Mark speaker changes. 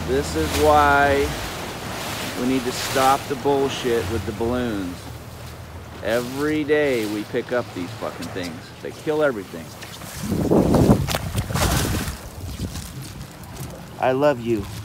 Speaker 1: This is why we need to stop the bullshit with the balloons. Every day we pick up these fucking things. They kill everything. I love you.